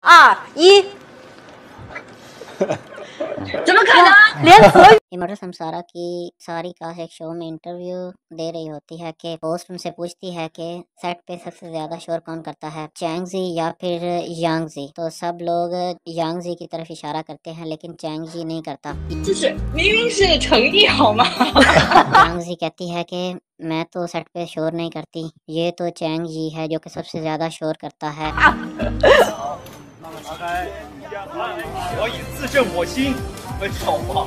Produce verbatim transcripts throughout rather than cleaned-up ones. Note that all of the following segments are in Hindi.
二一。 怎么可能？ 连泽 इमर्टल समसारा की सारी कास्ट एक शो में इंटरव्यू दे रही होती है कि होस्ट उनसे पूछती है कि सेट पे सबसे ज्यादा शोर कौन करता है, चैंगजी या फिर यांगजी। तो सब लोग यांगजी की तरफ इशारा करते हैं लेकिन चैंगजी नहीं करता। 就是明明是诚意好吗？ यांगजी कहती है कि मैं तो सेट पे शोर नहीं करती, ये तो चैंगजी है जो कि सबसे ज्यादा शोर करता है। 我以自证我心为守望。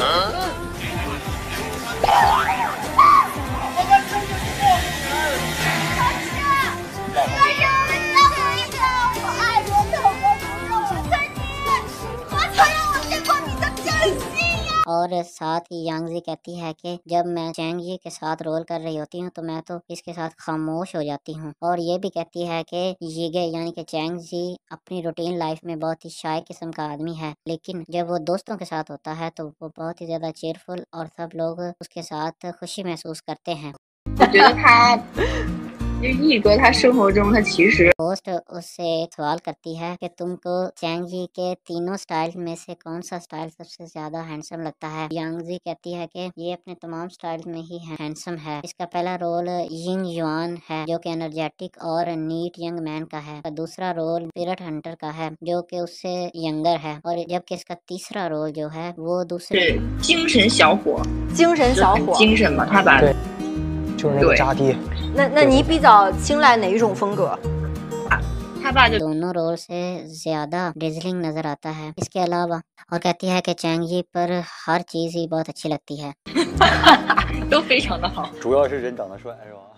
और साथ ही यांगजी कहती है कि जब मैं चैंगजी के साथ रोल कर रही होती हूँ तो मैं तो इसके साथ खामोश हो जाती हूँ। और ये भी कहती है कि यीगे यानी कि चैंगजी अपनी रूटीन लाइफ में बहुत ही शाय किस्म का आदमी है, लेकिन जब वो दोस्तों के साथ होता है तो वो बहुत ही ज्यादा चेयरफुल और सब लोग उसके साथ खुशी महसूस करते हैं। 我觉得他就毅哥，他生活中他其实 होस्ट उससे एक सवाल करती है कि तुमको चैंगजी के तीनों स्टाइल में से कौन सा स्टाइल सबसे ज्यादा हैंडसम लगता है। यांगजी कहती है कि ये अपने तमाम स्टाइल में ही हैंडसम है। इसका पहला रोल यिंग युआन है जो कि एनर्जेटिक और नीट यंग मैन का है। दूसरा रोल पिरट हंटर का है जो कि उससे यंगर है, और जबकि इसका तीसरा रोल जो है वो दूसरे 是精神小伙， 精神小伙。 精神嘛，他把对，就是那个渣爹。 那那你比较青睐哪一种风格？ 他爸就 दोनों रोल से ज्यादा डिजलिंग नजर आता है। इसके अलावा और कहती है कि चैंगजी पर हर चीज ही बहुत अच्छी लगती है। 都非常的好。 主要是人长得帅，是吧？